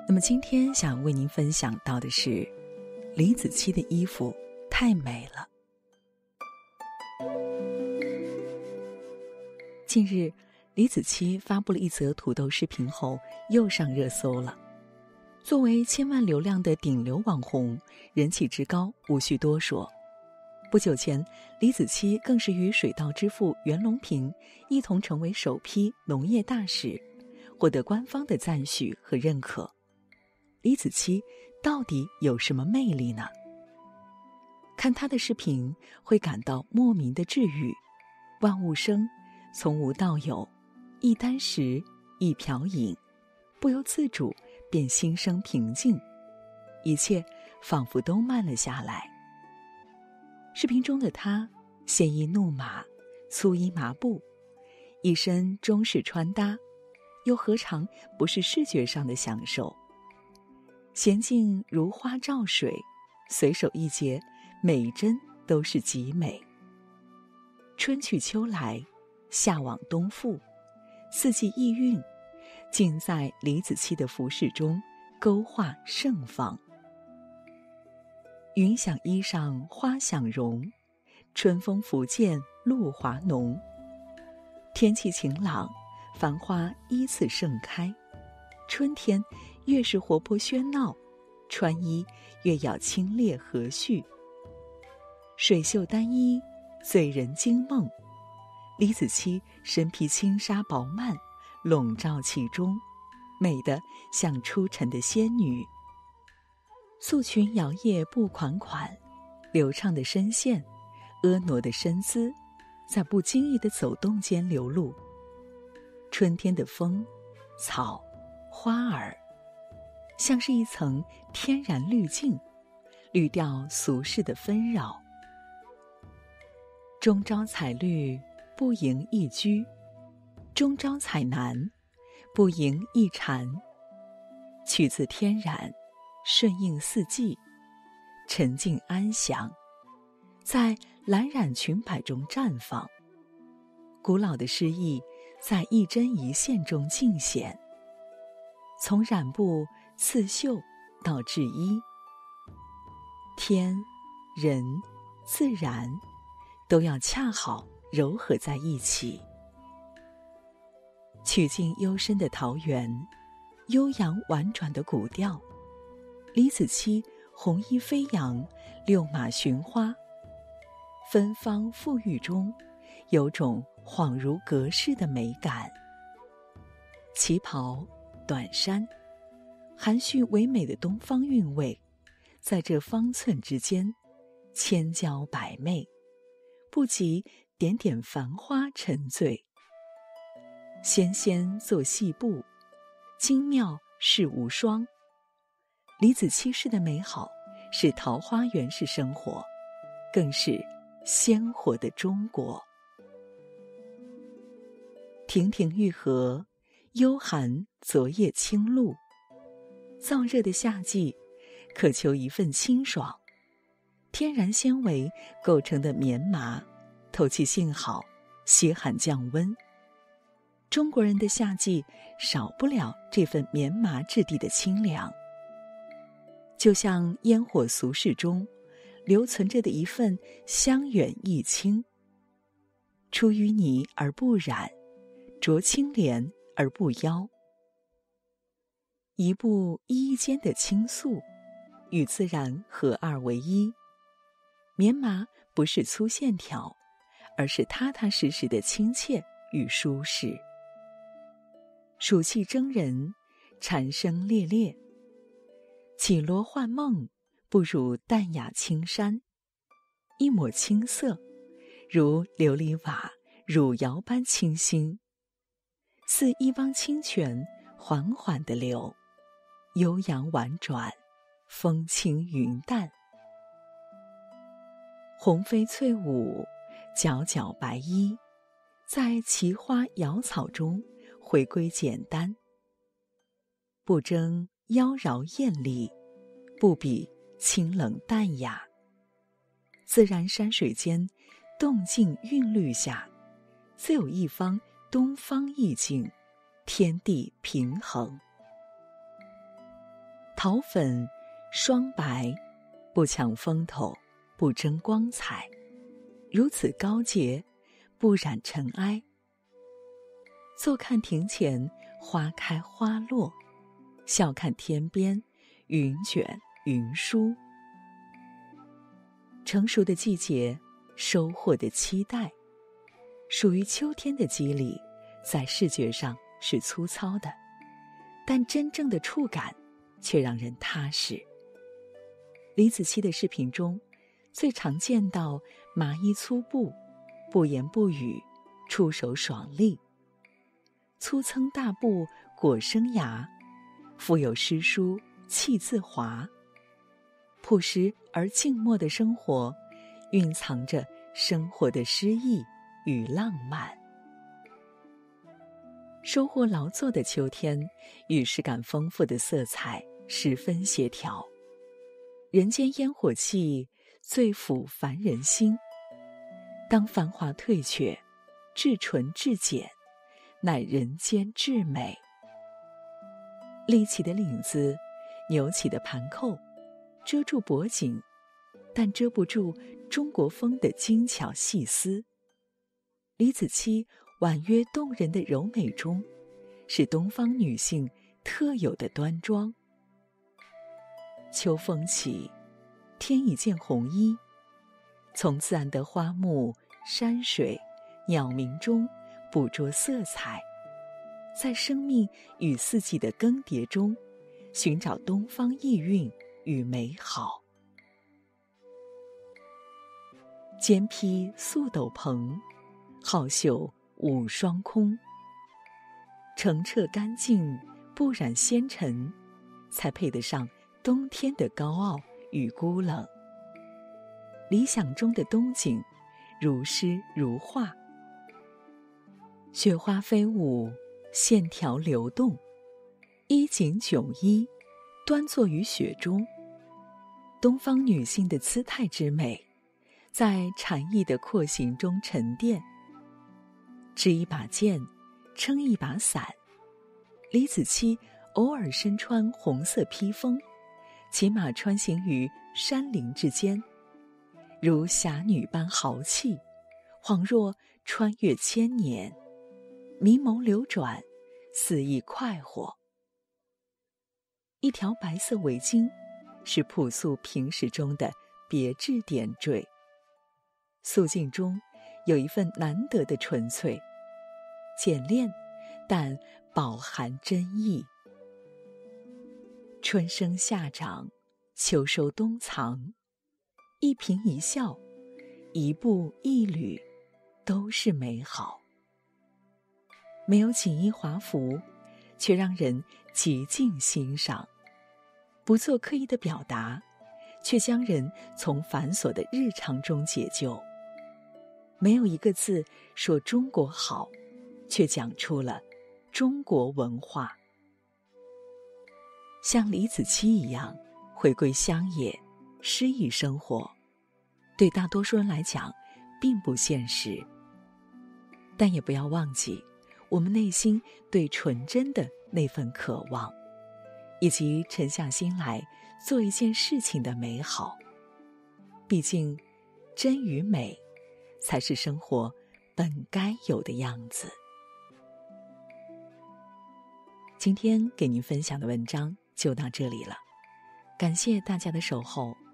那么今天想为您分享到的是，李子柒的衣服太美了。近日，李子柒发布了一则土豆视频后，又上热搜了。作为千万流量的顶流网红，人气之高无需多说。不久前，李子柒更是与水稻之父袁隆平一同成为首批农业大使，获得官方的赞许和认可。李子柒到底有什么魅力呢？看她的视频会感到莫名的治愈。万物生，从无到有，一箪食，一瓢饮，不由自主便心生平静，一切仿佛都慢了下来。视频中的她鲜衣怒马，粗衣麻布，一身中式穿搭，又何尝不是视觉上的享受？娴静如花照水，随手一截，每一针都是极美。春去秋来，夏往冬复，四季意蕴，尽在李子柒的服饰中勾画盛放。云想衣裳花想容，春风拂槛露华浓。天气晴朗，繁花依次盛开，春天越是活泼喧闹，穿衣越要清冽和煦。水袖单衣，醉人惊梦。李子柒身披轻纱薄幔，笼罩其中，美得像出尘的仙女。素裙摇曳步款款，流畅的身线，婀娜的身姿，在不经意的走动间流露。春天的风、草、花儿，像是一层天然滤镜，滤掉俗世的纷扰。中朝采绿，不盈一居；中朝采楠，不盈一蝉。取自天然，顺应四季，沉静安详，在蓝染裙摆中绽放。古老的诗意在一针一线中尽显，从染布、刺绣到制衣，天、人、自然都要恰好糅合在一起。曲径幽深的桃源，悠扬婉转的古调，李子柒红衣飞扬，六马寻花，芬芳馥郁中有种恍如隔世的美感。旗袍、短衫，含蓄唯美的东方韵味，在这方寸之间千娇百媚，不及点点繁花沉醉。纤纤作细布，精妙是无双。李子柒式的美好，是桃花源式生活，更是鲜活的中国。亭亭玉荷，幽含昨夜清露。燥热的夏季，渴求一份清爽。天然纤维构成的棉麻，透气性好，吸汗降温。中国人的夏季少不了这份棉麻质地的清凉。就像烟火俗世中留存着的一份香远逸清，出淤泥而不染，着清廉而不妖。一步一间的倾诉，与自然合二为一。棉麻不是粗线条，而是踏踏实实的亲切与舒适。暑气蒸人，蝉声猎猎，绮罗幻梦，不如淡雅青山。一抹青色，如琉璃瓦汝窑般清新，似一汪清泉缓缓地流，悠扬婉转，风轻云淡。红飞翠舞，皎皎白衣，在奇花瑶草中回归简单，不争妖娆艳丽，不比清冷淡雅。自然山水间，动静韵律下，自有一方东方意境，天地平衡。 桃粉霜白，不抢风头，不争光彩，如此高洁，不染尘埃。坐看庭前花开花落，笑看天边云卷云舒。成熟的季节，收获的期待，属于秋天的肌理，在视觉上是粗糙的，但真正的触感却让人踏实。李子柒的视频中，最常见到麻衣粗布，不言不语，触手爽利。粗撑大布裹生涯，腹有诗书气自华。朴实而静默的生活，蕴藏着生活的诗意与浪漫。收获劳作的秋天，与诗感丰富的色彩十分协调。人间烟火气，最抚凡人心。当繁华退却，至纯至简，乃人间至美。立起的领子，扭起的盘扣，遮住脖颈，但遮不住中国风的精巧细思。李子柒婉约动人的柔美中，是东方女性特有的端庄。秋风起，天已见红衣，从自然的花木、山水、鸟鸣中捕捉色彩，在生命与四季的更迭中，寻找东方意蕴与美好。肩披素斗篷，好袖舞双空。澄澈干净，不染纤尘，才配得上冬天的高傲与孤冷。理想中的冬景，如诗如画。雪花飞舞，线条流动，衣锦迥衣，端坐于雪中。东方女性的姿态之美，在禅意的廓形中沉淀。执一把剑，撑一把伞，李子柒偶尔身穿红色披风，骑马穿行于山林之间，如侠女般豪气，恍若穿越千年，明眸流转，肆意快活。一条白色围巾，是朴素平实中的别致点缀。素净中有一份难得的纯粹，简练但饱含真意。春生夏长，秋收冬藏，一颦一笑，一步一履，都是美好。没有锦衣华服，却让人极尽欣赏；不做刻意的表达，却将人从繁琐的日常中解救。没有一个字说中国好，却讲出了中国文化。像李子柒一样回归乡野，诗意生活，对大多数人来讲并不现实。但也不要忘记我们内心对纯真的那份渴望，以及沉下心来做一件事情的美好。毕竟真与美才是生活本该有的样子。今天给您分享的文章就到这里了，感谢大家的守候，